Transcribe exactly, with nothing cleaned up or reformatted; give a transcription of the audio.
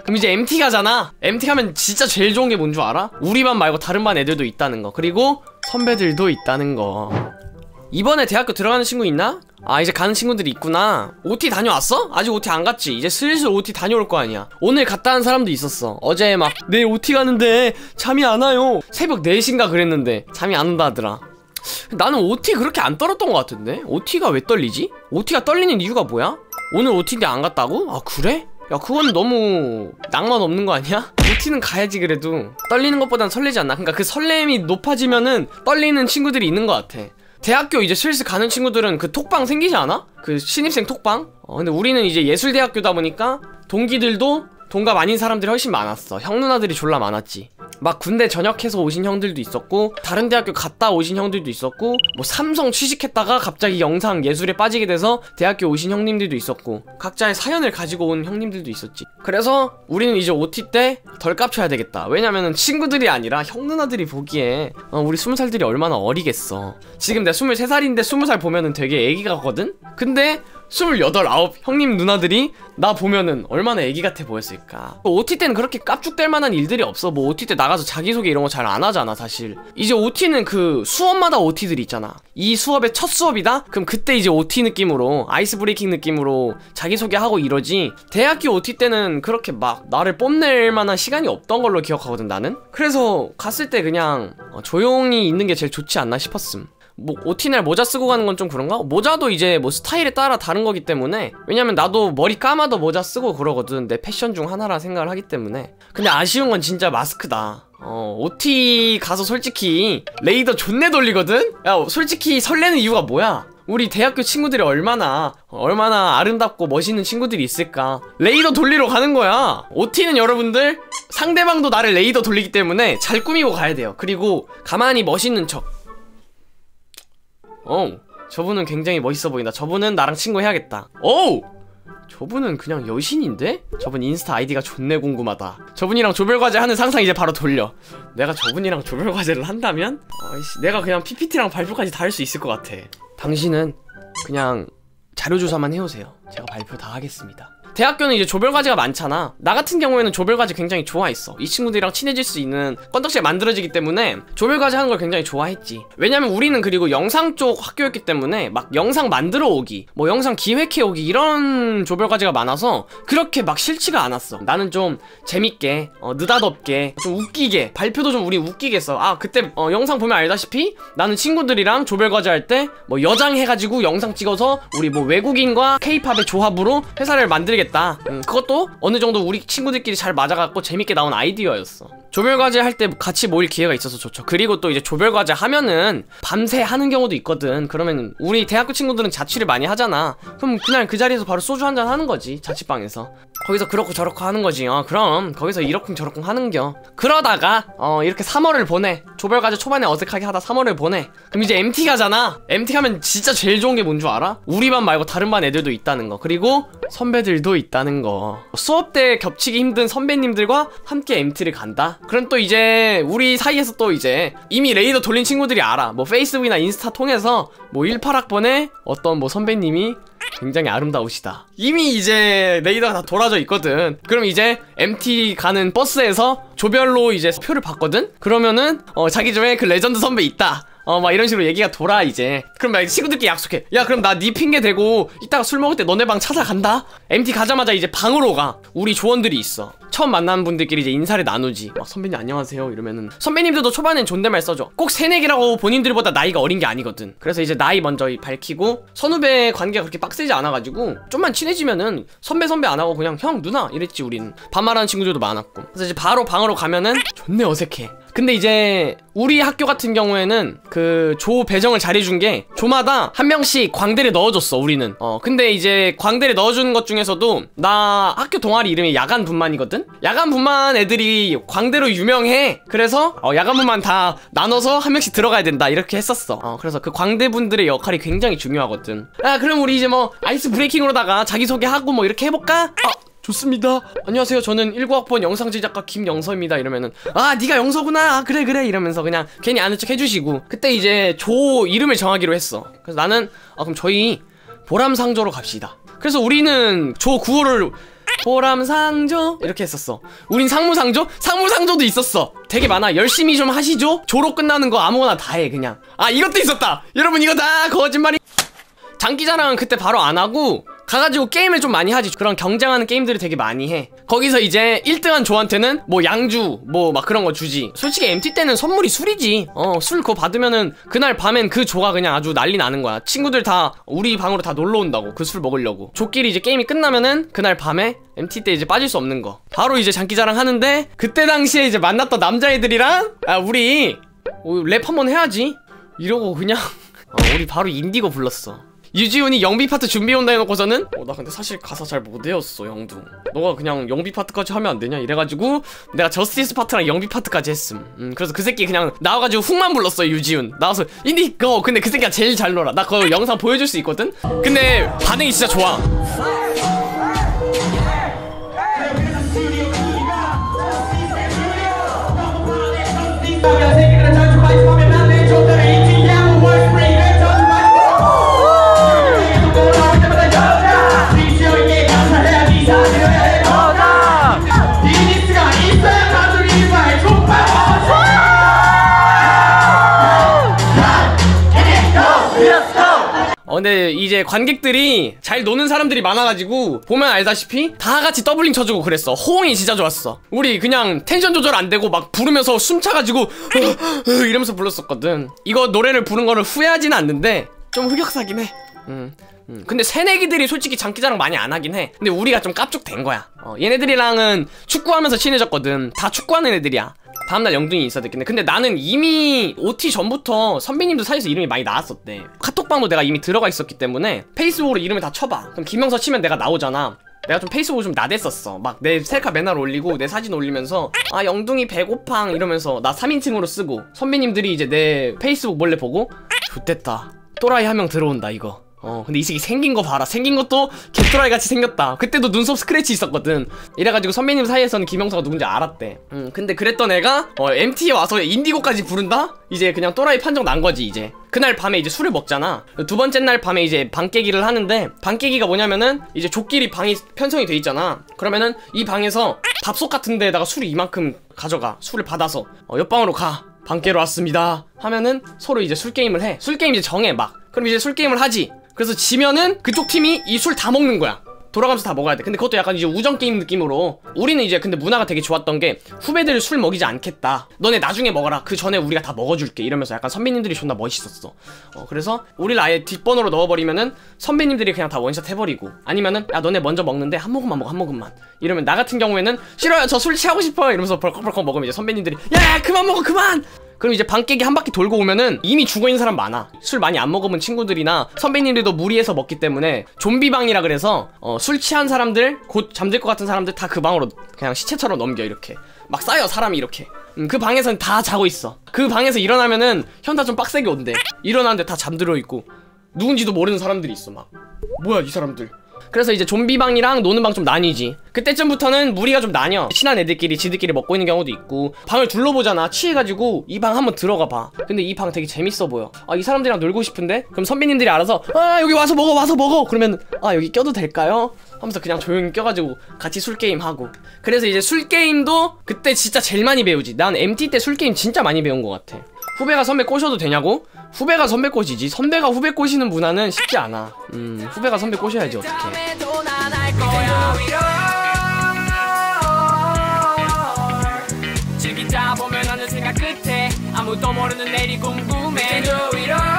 그럼 이제 엠티 가잖아. 엠티 가면 진짜 제일 좋은 게 뭔 줄 알아? 우리 반 말고 다른 반 애들도 있다는 거. 그리고 선배들도 있다는 거. 이번에 대학교 들어가는 친구 있나? 아, 이제 가는 친구들이 있구나. 오티 다녀왔어? 아직 오티 안 갔지? 이제 슬슬 오티 다녀올 거 아니야. 오늘 갔다 온 사람도 있었어. 어제 막 내일 오티 가는데 잠이 안 와요. 새벽 네 시인가 그랬는데 잠이 안 온다 하더라. 나는 오티 그렇게 안 떨었던 것 같은데? 오티가 왜 떨리지? 오티가 떨리는 이유가 뭐야? 오늘 오티인데 안 갔다고? 아, 그래? 야, 그건 너무 낭만 없는 거 아니야? 오티는 가야지. 그래도 떨리는 것보단 설레지 않나? 그러니까 그 설렘이 높아지면은 떨리는 친구들이 있는 것 같아. 대학교 이제 슬슬 가는 친구들은 그 톡방 생기지 않아? 그 신입생 톡방? 어, 근데 우리는 이제 예술대학교다 보니까 동기들도 동갑 아닌 사람들이 훨씬 많았어. 형 누나들이 졸라 많았지. 막 군대 전역해서 오신 형들도 있었고, 다른 대학교 갔다 오신 형들도 있었고, 뭐 삼성 취직했다가 갑자기 영상 예술에 빠지게 돼서 대학교 오신 형님들도 있었고, 각자의 사연을 가지고 온 형님들도 있었지. 그래서 우리는 이제 오티 때 덜 깝쳐야 되겠다. 왜냐면은 친구들이 아니라 형 누나들이 보기에 어, 우리 스무 살들이 얼마나 어리겠어. 지금 내가 스물세 살인데 스무 살 보면은 되게 애기 같거든? 근데 스물여덟, 아홉 형님 누나들이 나 보면은 얼마나 애기 같아 보였을까. 오티 때는 그렇게 깝죽될 만한 일들이 없어. 뭐 오티 때 나가서 자기소개 이런 거 잘 안 하잖아 사실. 이제 오티는 그 수업마다 오티들이 있잖아. 이 수업의 첫 수업이다? 그럼 그때 이제 오티 느낌으로, 아이스 브레이킹 느낌으로 자기소개하고 이러지. 대학교 오티 때는 그렇게 막 나를 뽐낼 만한 시간이 없던 걸로 기억하거든 나는. 그래서 갔을 때 그냥 어, 조용히 있는 게 제일 좋지 않나 싶었음. 뭐 오티날 모자 쓰고 가는 건 좀 그런가? 모자도 이제 뭐 스타일에 따라 다른 거기 때문에. 왜냐면 나도 머리 감아도 모자 쓰고 그러거든. 내 패션 중 하나라 생각을 하기 때문에. 근데 아쉬운 건 진짜 마스크다. 어, 오티 가서 솔직히 레이더 존내 돌리거든? 야, 솔직히 설레는 이유가 뭐야? 우리 대학교 친구들이 얼마나 얼마나 아름답고 멋있는 친구들이 있을까. 레이더 돌리러 가는 거야. 오티는 여러분들 상대방도 나를 레이더 돌리기 때문에 잘 꾸미고 가야 돼요. 그리고 가만히 멋있는 척. 어우, 저분은 굉장히 멋있어 보인다. 저분은 나랑 친구 해야겠다. 어우! 저분은 그냥 여신인데? 저분 인스타 아이디가 존내 궁금하다. 저분이랑 조별과제 하는 상상 이제 바로 돌려. 내가 저분이랑 조별과제를 한다면? 어이씨, 내가 그냥 피피티랑 발표까지 다 할 수 있을 것 같아. 당신은 그냥 자료조사만 해오세요. 제가 발표 다 하겠습니다. 대학교는 이제 조별과제가 많잖아. 나 같은 경우에는 조별과제 굉장히 좋아했어. 이 친구들이랑 친해질 수 있는 건덕지가 만들어지기 때문에 조별과제 하는 걸 굉장히 좋아했지. 왜냐면 우리는 그리고 영상 쪽 학교였기 때문에 막 영상 만들어 오기, 뭐 영상 기획해 오기 이런 조별과제가 많아서 그렇게 막 싫지가 않았어. 나는 좀 재밌게, 어, 느닷없게, 좀 웃기게, 발표도 좀 우리 웃기게 했어. 아, 그때 어, 영상 보면 알다시피 나는 친구들이랑 조별과제 할 때 뭐 여장 해가지고 영상 찍어서 우리 뭐 외국인과 케이팝의 조합으로 회사를 만들겠다. 음, 그것도 어느 정도 우리 친구들끼리 잘 맞아갖고 재밌게 나온 아이디어였어. 조별과제 할 때 같이 모일 기회가 있어서 좋죠. 그리고 또 이제 조별과제 하면은 밤새 하는 경우도 있거든. 그러면 우리 대학교 친구들은 자취를 많이 하잖아. 그럼 그냥 그 자리에서 바로 소주 한잔 하는 거지. 자취방에서. 거기서 그렇고 저렇고 하는 거지. 어, 그럼 거기서 이러쿵 저러쿵 하는겨. 그러다가 어 이렇게 삼월을 보내. 조별과제 초반에 어색하게 하다 삼월을 보내. 그럼 이제 엠티 가잖아. 엠티 가면 진짜 제일 좋은 게 뭔 줄 알아? 우리 반 말고 다른 반 애들도 있다는 거. 그리고 선배들도 있다는 거. 수업 때 겹치기 힘든 선배님들과 함께 엠티를 간다? 그럼 또 이제 우리 사이에서 또 이제 이미 레이더 돌린 친구들이 알아. 뭐 페이스북이나 인스타 통해서 뭐 십팔 학번에 어떤 뭐 선배님이 굉장히 아름다우시다. 이미 이제 레이더가 다 돌아져 있거든. 그럼 이제 엠티 가는 버스에서 조별로 이제 표를 받거든? 그러면은 어 자기 중에 그 레전드 선배 있다. 어 막 이런 식으로 얘기가 돌아 이제. 그럼 막 친구들끼리 약속해. 야, 그럼 나 니 핑계 대고 이따가 술 먹을 때 너네 방 찾아간다. 엠티 가자마자 이제 방으로 가. 우리 조원들이 있어. 처음 만난 분들끼리 이제 인사를 나누지. 막 선배님 안녕하세요 이러면은 선배님들도 초반엔 존댓말 써줘. 꼭 새내기라고 본인들보다 나이가 어린 게 아니거든. 그래서 이제 나이 먼저 밝히고, 선후배 관계가 그렇게 빡세지 않아가지고 좀만 친해지면은 선배 선배 안 하고 그냥 형 누나 이랬지. 우린 반말하는 친구들도 많았고. 그래서 이제 바로 방으로 가면은 존내 어색해. 근데 이제 우리 학교 같은 경우에는 그 조 배정을 잘해준 게 조마다 한 명씩 광대를 넣어줬어. 우리는 어 근데 이제 광대를 넣어주는 것 중에서도 나 학교 동아리 이름이 야간 분만이거든. 야간 분만 애들이 광대로 유명해. 그래서 어 야간 분만 다 나눠서 한 명씩 들어가야 된다 이렇게 했었어. 어 그래서 그 광대분들의 역할이 굉장히 중요하거든. 야, 그럼 우리 이제 뭐 아이스 브레이킹으로다가 자기소개하고 뭐 이렇게 해볼까? 어 좋습니다. 안녕하세요. 저는 일구 학번 영상제작가 김영서입니다. 이러면은 아 니가 영서구나. 아, 그래 그래 이러면서 그냥 괜히 아는 척 해주시고. 그때 이제 조 이름을 정하기로 했어. 그래서 나는 아 그럼 저희 보람상조로 갑시다. 그래서 우리는 조 구호를 보람상조 이렇게 했었어. 우린 상무상조? 상무상조도 있었어. 되게 많아. 열심히 좀 하시죠. 조로 끝나는 거 아무거나 다 해 그냥. 아 이것도 있었다. 여러분 이거 다 거짓말이. 장기자랑은 그때 바로 안 하고 가가지고 게임을 좀 많이 하지. 그런 경쟁하는 게임들을 되게 많이 해. 거기서 이제 일 등한 조한테는 뭐 양주 뭐 막 그런 거 주지. 솔직히 엠티 때는 선물이 술이지. 어 술 그거 받으면은 그날 밤엔 그 조가 그냥 아주 난리 나는 거야. 친구들 다 우리 방으로 다 놀러 온다고 그 술 먹으려고. 조끼리 이제 게임이 끝나면은 그날 밤에 엠티 때 이제 빠질 수 없는 거 바로 이제 장기자랑 하는데, 그때 당시에 이제 만났던 남자애들이랑 아 우리 어, 랩 한번 해야지 이러고 그냥 어, 우리 바로 인디고 불렀어. 유지훈이 영비 파트 준비해온다 해놓고서는 어 나 근데 사실 가사 잘 못 외웠어 영둥, 너가 그냥 영비 파트까지 하면 안 되냐 이래가지고 내가 저스티스 파트랑 영비 파트까지 했음. 음 그래서 그 새끼 그냥 나와가지고 훅만 불렀어. 유지훈 나와서 인디 거. 근데 그 새끼가 제일 잘 놀아. 나 그거 영상 보여줄 수 있거든. 근데 반응이 진짜 좋아. 어 근데 이제 관객들이 잘 노는 사람들이 많아가지고 보면 알다시피 다 같이 더블링 쳐주고 그랬어. 호응이 진짜 좋았어. 우리 그냥 텐션 조절 안 되고 막 부르면서 숨 차가지고 이러면서 불렀었거든. 이거 노래를 부른 거를 후회하지는 않는데 좀 흑역사긴 해. 음. 음. 근데 새내기들이 솔직히 장기자랑 많이 안 하긴 해. 근데 우리가 좀 깝죽된 거야. 어, 얘네들이랑은 축구하면서 친해졌거든. 다 축구하는 애들이야. 다음날 영둥이 인사드렸겠네. 근데 나는 이미 오티 전부터 선배님들 사이에서 이름이 많이 나왔었대. 카톡방도 내가 이미 들어가 있었기 때문에 페이스북으로 이름을 다 쳐봐. 그럼 김영서 치면 내가 나오잖아. 내가 좀 페이스북을 좀 나댔었어. 막 내 셀카 맨날 올리고 내 사진 올리면서 아 영둥이 배고팡 이러면서 나 삼인칭으로 쓰고, 선배님들이 이제 내 페이스북 몰래 보고 좋댔다 또라이 한 명 들어온다 이거. 어 근데 이 새끼 생긴 거 봐라. 생긴 것도 개또라이 같이 생겼다. 그때도 눈썹 스크래치 있었거든. 이래가지고 선배님 사이에서는 김영서가 누군지 알았대. 음 근데 그랬던 애가 어 엠티에 와서 인디고까지 부른다? 이제 그냥 또라이 판정 난 거지. 이제 그날 밤에 이제 술을 먹잖아. 두 번째 날 밤에 이제 방 깨기를 하는데, 방 깨기가 뭐냐면은 이제 족끼리 방이 편성이 돼 있잖아. 그러면은 이 방에서 밥솥 같은 데다가 술을 이만큼 가져가. 술을 받아서 어 옆방으로 가. 방 깨러 왔습니다 하면은 서로 이제 술 게임을 해. 술 게임 이제 정해 막. 그럼 이제 술 게임을 하지. 그래서 지면은 그쪽 팀이 이 술 다 먹는 거야. 돌아가면서 다 먹어야 돼. 근데 그것도 약간 이제 우정 게임 느낌으로. 우리는 이제 근데 문화가 되게 좋았던 게 후배들 술 먹이지 않겠다. 너네 나중에 먹어라. 그 전에 우리가 다 먹어줄게. 이러면서 약간 선배님들이 존나 멋있었어. 어 그래서 우리를 아예 뒷번호로 넣어버리면은 선배님들이 그냥 다 원샷 해버리고, 아니면은 야 너네 먼저 먹는데 한 모금만 먹어 한 모금만. 이러면 나 같은 경우에는 싫어요 저 술 취하고 싶어요 이러면서 벌컥벌컥 먹으면 이제 선배님들이 야 그만 먹어 그만. 그럼 이제 방 깨기 한 바퀴 돌고 오면은 이미 죽어있는 사람 많아. 술 많이 안 먹어본 친구들이나 선배님들도 무리해서 먹기 때문에 좀비방이라 그래서 어, 술 취한 사람들, 곧 잠들 것 같은 사람들 다 그 방으로 그냥 시체처럼 넘겨. 이렇게 막 쌓여 사람이 이렇게. 음, 그 방에서는 다 자고 있어. 그 방에서 일어나면은 현타 좀 빡세게 온대. 일어나는데 다 잠들어 있고 누군지도 모르는 사람들이 있어. 막 뭐야 이 사람들. 그래서 이제 좀비방이랑 노는 방 좀 나뉘지. 그때쯤부터는 무리가 좀 나뉘어. 친한 애들끼리 지들끼리 먹고 있는 경우도 있고. 방을 둘러보잖아. 취해가지고 이 방 한번 들어가 봐. 근데 이 방 되게 재밌어 보여. 아 이 사람들이랑 놀고 싶은데? 그럼 선배님들이 알아서 아 여기 와서 먹어 와서 먹어 그러면 아 여기 껴도 될까요? 하면서 그냥 조용히 껴가지고 같이 술게임 하고. 그래서 이제 술게임도 그때 진짜 제일 많이 배우지. 난 엠티 때 술게임 진짜 많이 배운 것 같아. 후배가 선배 꼬셔도 되냐고? 후배가 선배 꼬시지. 선배가 후배 꼬시는 문화는 쉽지 않아. 음 후배가 선배 꼬셔야지 어떡해. 즐기다 보면 어느 생각 끝에 아무도 모르는 내일이 궁금해.